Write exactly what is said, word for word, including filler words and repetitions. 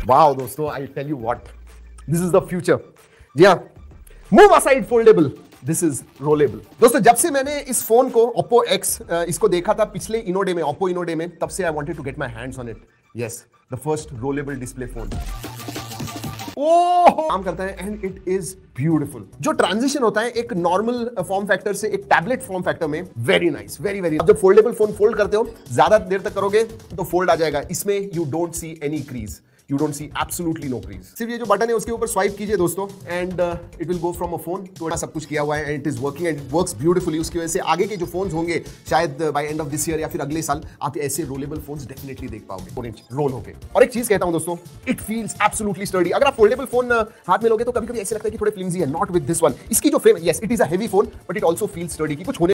Wow दोस्तों, I tell you what, this is the future. जी हाँ, move aside foldable, this is rollable. दोस्तों जब से मैंने इस फोन को Oppo X इसको देखा था पिछले इनो डे में, Oppo इनो डे में, तब से I wanted to get my hands on it. Yes, the first rollable display phone. Oh, काम करता है एंड इट इज ब्यूटीफुल। जो ट्रांजिशन होता है एक नॉर्मल फॉर्म फैक्टर से एक टैबलेट फॉर्म फैक्टर में, वेरी नाइस, वेरी वेरी। जब फोल्डेबल फोन फोल्ड करते हो, ज्यादा देर तक करोगे तो फोल्ड आ जाएगा। इसमें you don't see any crease, you don't see absolutely no crease. सिर्फ ये जो बटन है उसके ऊपर स्वाइप कीजिए दोस्तों and it will go from a phone to, सब कुछ किया हुआ है and it is working and it works beautifully. उसकी वजह से आगे के जो फोन्स होंगे शायद by end of this year या फिर अगले साल आप ऐसे रोलेबल फोन्स डेफिनेटली देख पाओगे, फोर इंच रोल होके। और एक चीज कहता हूं दोस्तों, इट फील्स एब्सोल्युटली स्टर्डी। अगर आप फोल्डेबल फोन हाथ में लोगे तो कभी कभी ऐसे लगता है कि थोड़े फ्लिमजी है, नॉट विद दिस वन। इसकी जो frame, yes it is a heavy phone but it also feels sturdy, कि कुछ होने